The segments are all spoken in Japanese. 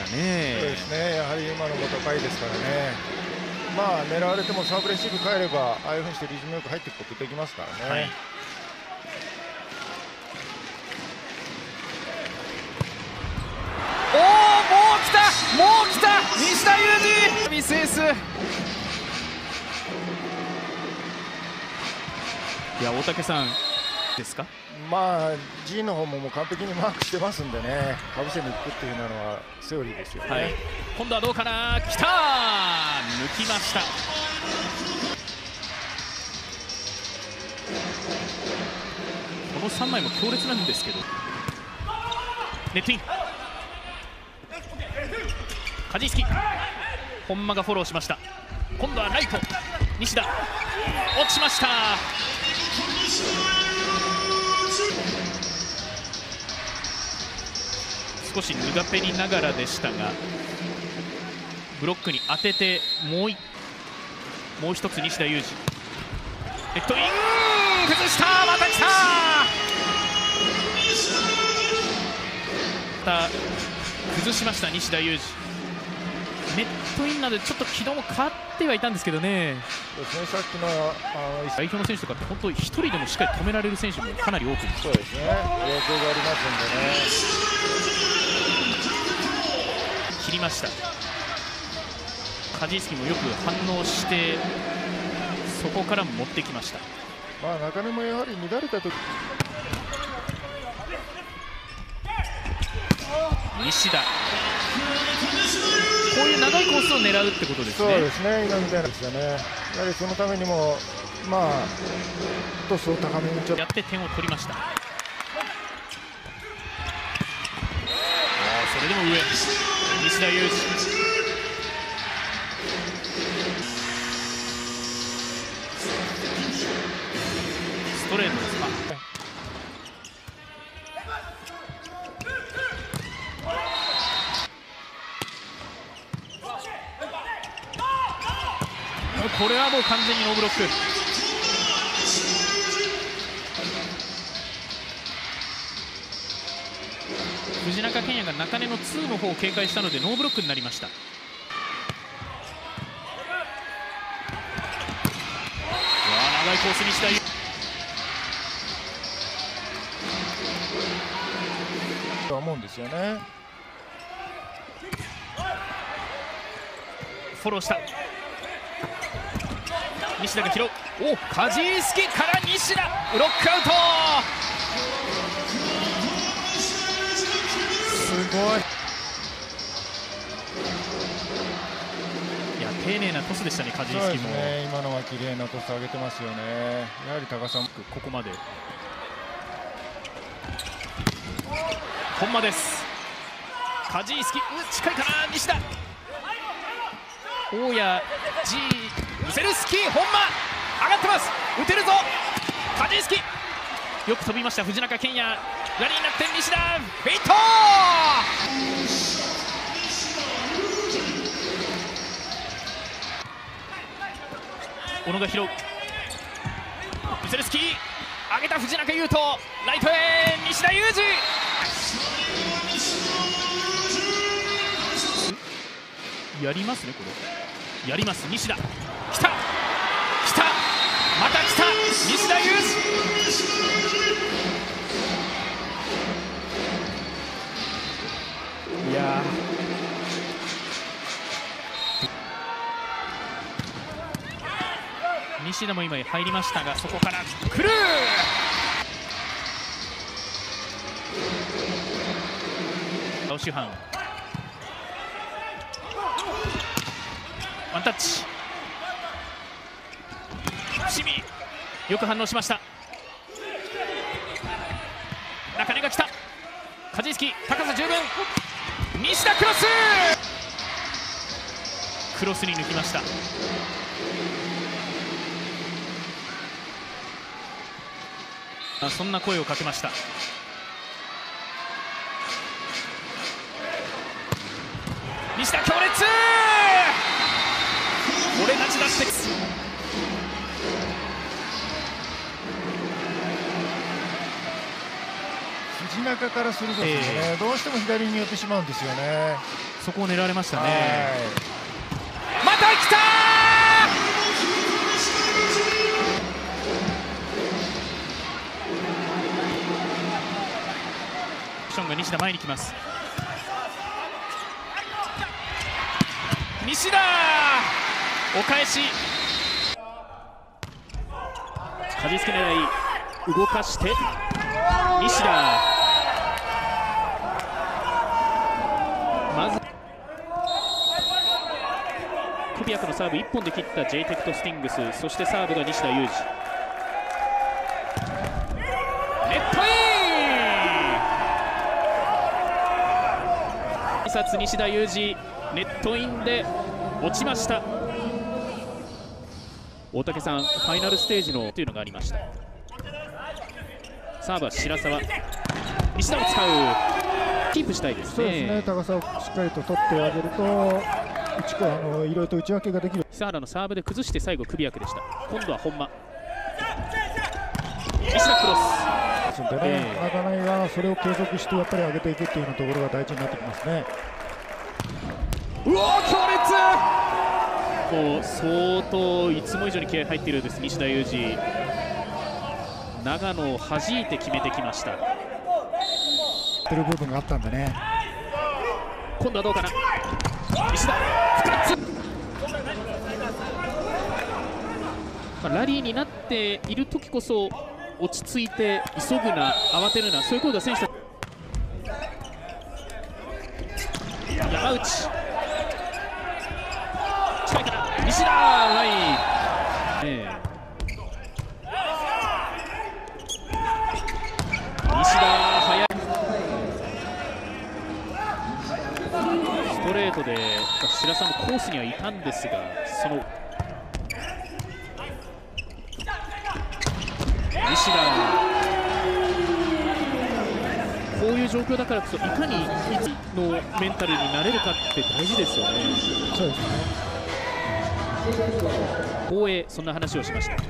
ね。 そうですね、やはり今のも高いですからね、まあ狙われてもサーブレシーブ変えれば、ああいうふうにしてリズムよく入っていくことできますからね。はい、 おお、もう来た西田有志ミスエース。いや、大竹さんですか。 まあ G の方ももう完璧にマークしてますんでね、かぶせに行くっていうのはセオリーですよね。はい、 今度はどうかな、来た、抜きました。この3枚も強烈なんですけど、ネットイン、カジースキ、本間がフォローしました。今度はライト、西田、落ちました。少しヌガペリながらでしたが、ブロックに当ててもう一つ西田有志、ネットイン、崩した、また来た、また崩しました西田有志。ネットインなのでちょっと軌道も変わってはいたんですけどね。 そうですね、さっきの代表の選手とかって本当に1人でもしっかり止められる選手もかなり多く、 そうですね、影響がありますんでね。 切りました。カジースキもよく反応してそこから持ってきました。 まあ中根もやはり乱れた時、 西田、こういう長いコースを狙うってことですね。 そうですね、今みたいなですよね。やはりそのためにもまあトスを高めにやって点を取りました。それでも上、西田有志、ストレートですか。これはもう完全にノーブロック。藤中健也が中根の2の方を警戒したのでノーブロックになりました。長いコースにしたい。 と思うんですよね。 フォローした。西田が拾う。お、カジースキから西田、ブロックアウト。 すごい。 いや、丁寧なトスでしたね、カジースキも。 そうですね、今のは綺麗なトス上げてますよね。やはり高さもここまで。本間です。カジースキ、近いかな、西田。大谷、G、ウセルスキー、本間、上がってます。打てるぞ、カジースキ。よく飛びました、藤中健也。ラリーになって西田、フェイト小野が拾う。ウセルスキー、上げた藤中優斗、ライトへ西田有志。やりますね、これ。やります、西田。来た、来た、また来た、西田有志。いや西田も今入りましたが、そこから来る。青主犯ワンタッチ、伏見よく反応しました。中根が来た、カジースキ高さ十分、西田クロス、クロスに抜きました。そんな声をかけました。西田強烈、俺たちだって。 藤中からするとですね、どうしても左に寄ってしまうんですよね。 そこを狙われましたね。 はい、 また来たションが西田前に来ます。西田お返し、梶付狙い動かして西田、まずクビアクのサーブ1本で切ったジェイテクトスティングス、そしてサーブが西田有志、ネットイン、挨拶西田有志、ネットインで落ちました。大竹さん、ファイナルステージのというのがありました。サーブは白沢、西田を使う、キープしたいですね。 そうですね、高さをしっかりと取ってあげると、いろいろと打ち分けができる。 久原のサーブで崩して最後、クビアクでした。今度は本間、西田クロス。 でね、中内はそれを継続してやっぱり上げていくっていうようなところが大事になってきますね。 うおー、強烈、もう相当いつも以上に気合い入っているようです、西田有志。長野を弾いて決めてきました。 てる部分があったんでね。 今度はどうかな、西田2つ、ラリーになっている時こそ落ち着いて急ぐな、慌てるな、そういうことが選手たち。山内近いかな、西田はい、西田速い、ストレートで白さんもコースにはいたんですが、その西田、こういう状況だからこそいかにいつのメンタルになれるかって大事ですよね。 そうですね。 大江、そんな話をしました。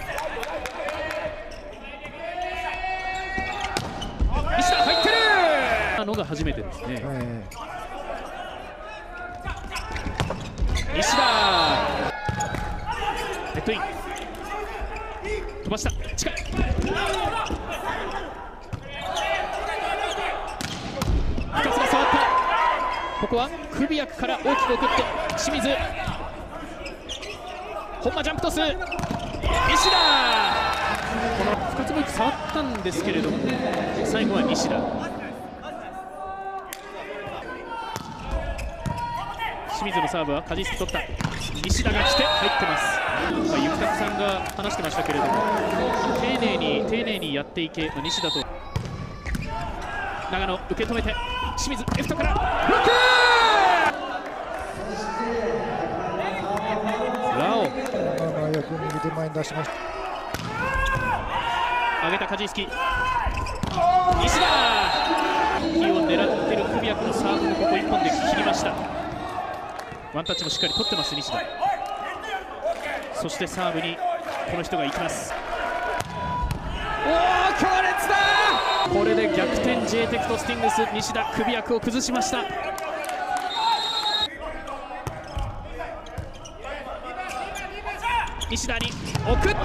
西田入ってるのが初めてですね。西田ネットイン、飛ばした、近い、深津が触った、ここはクビアクから大きく送って清水、本間ジャンプトス、西田、この深津もよく触ったんですけれども、最後は西田。清水のサーブは梶付取った、西田が来て入ってます。ゆきたくさんが話してましたけれども、丁寧にやっていけの西田と長野、受け止めて清水、レフトからブロック、ラオ、 よく右手前に出しました。 上げた梶付、西田、火を狙っているクビアクのサーブもここ1本で切りました。ワンタッチもしっかり取ってます西田。そしてサーブにこの人が行きます。おお、強烈だ、これで逆転、ジェイテクトスティングス、西田、首役を崩しました。西田に送った、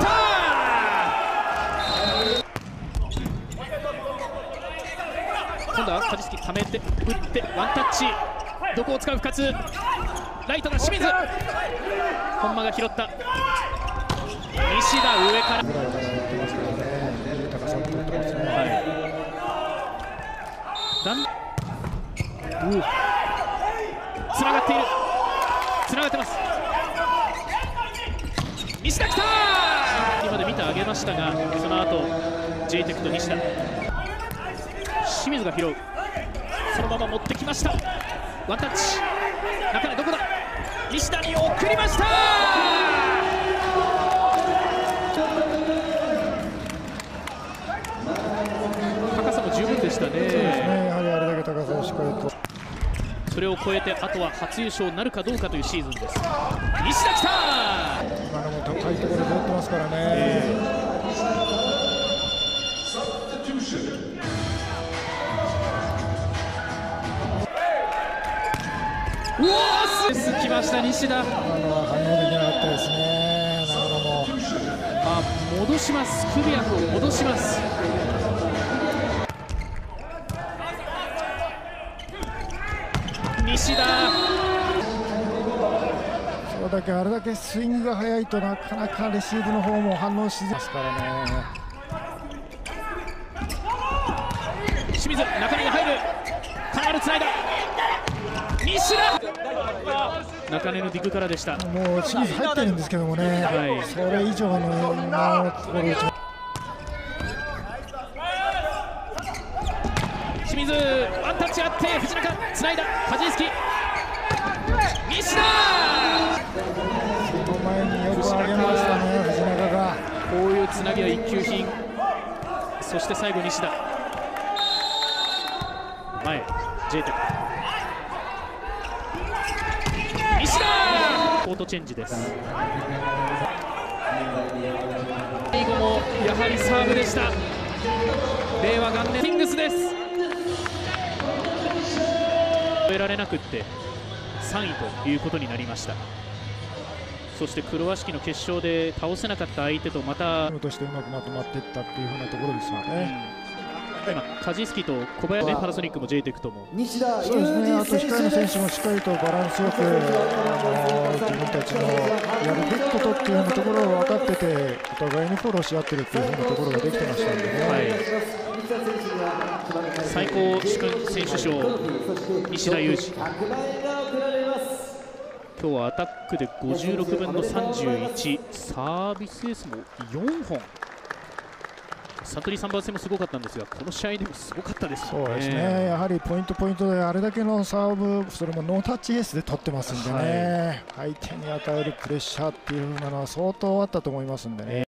今度は梶付ためて打ってワンタッチ、どこを使う深津、ライトが清水、本間が拾った、西田上から、つながっている、つながってます、西田来た、今で見てあげましたが、その後ジェイテクと西田、清水が拾う、そのまま持ってきました、ワンタッチ、中根どこだ、西田に送りました、高さも十分でしたね。 そうですね、やはりあれだけ高さをしっかりと、 それを超えてあとは初優勝なるかどうかというシーズンです。西田来た、 今のも高いところで打ってますからね。 ました西田。 反応できなかったですね、長野も。 戻します、クビアクを戻します。西田、 それだけあれだけスイングが速いとなかなかレシーブの方も反応しづらいですからね。 清水、中身が入る、金丸つないだ、西田、中根のディグからでした。 もう清水入ってるんですけどもね、 はい、 それ以上のところを清水、ワンタッチあって藤中つないだ、梶月、西田、 その前によく上げましたね、藤中が。 こういうつなぎは一級品。そして最後西田、前 J テク、西田、コートチェンジです。最後もやはりサーブでした。令和元年キングスです。超えられなくって3位ということになりました。そして黒鷲木の決勝で倒せなかった相手とまたチームとしてうまくまとまっていったっていうふうなところですよね。 今梶月と小林、パナソニックも J テクともそうですね、あと控えの選手もしっかりとバランスよく自分たちのやるべきことっていうようなところを分かってて、お互いにフォローし合ってるっていうふうなところができてましたんでね。 はい、最高主勲選手賞西田有志、今日はアタックで56分の31、サービスエースも4本、サントリーサンバー戦もすごかったんですが、この試合でもすごかったですね。 そうですね、やはりポイントであれだけのサーブ、それもノータッチエースで取ってますんでね、相手に与えるプレッシャーっていうのは相当あったと思いますんでね。